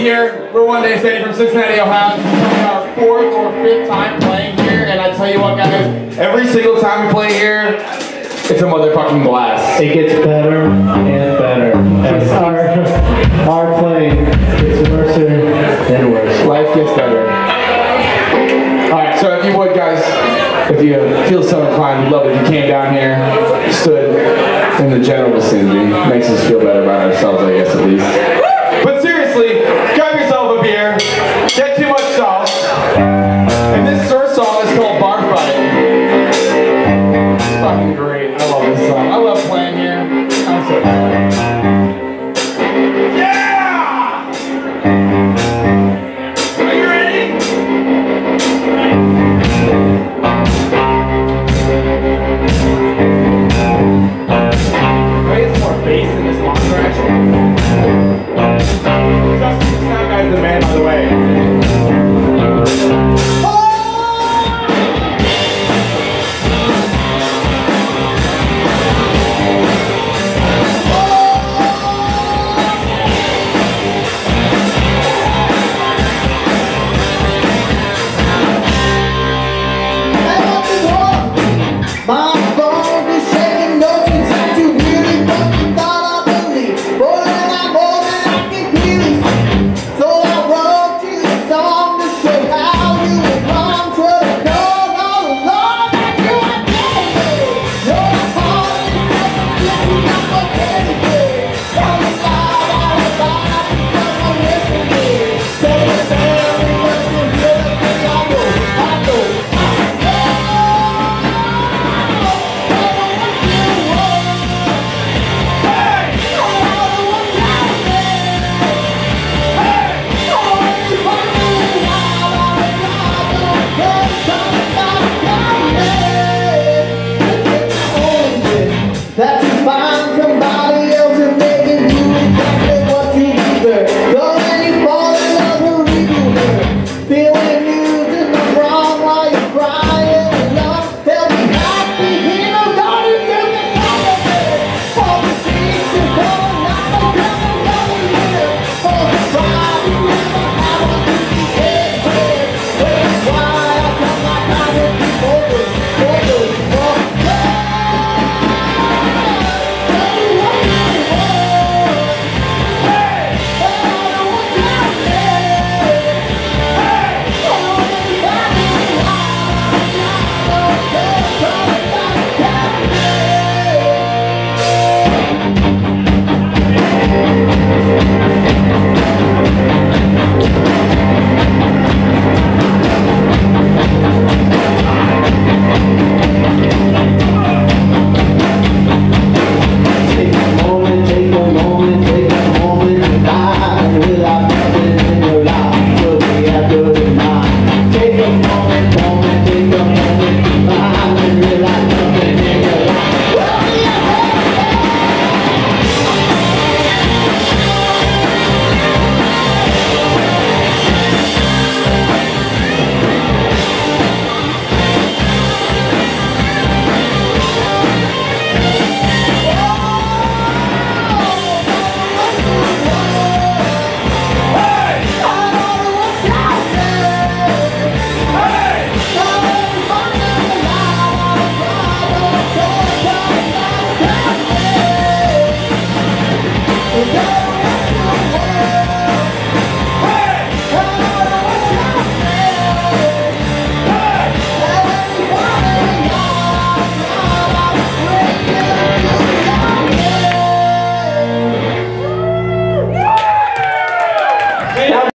here. We're One Day Steady from Cincinnati, Ohio. This is our 4th or 5th time playing here, and I tell you what, guys, every single time we play here, it's a motherfucking blast. It gets better and better. As our playing gets worse and worse. Life gets better. Alright, so if you would, guys, if you feel so inclined, we'd love it if you came down here, stood in the general vicinity. Makes us feel better about ourselves, I guess, at least. But seriously, grab yourself a beer, get too much sauce, and this first song is called Bar Fight. It's fucking great. I love this song. I love playing here. I'm so excited. Yeah! Are you ready? Maybe it's more bass in this long direction. Justin, the sound guy's the man, by the way.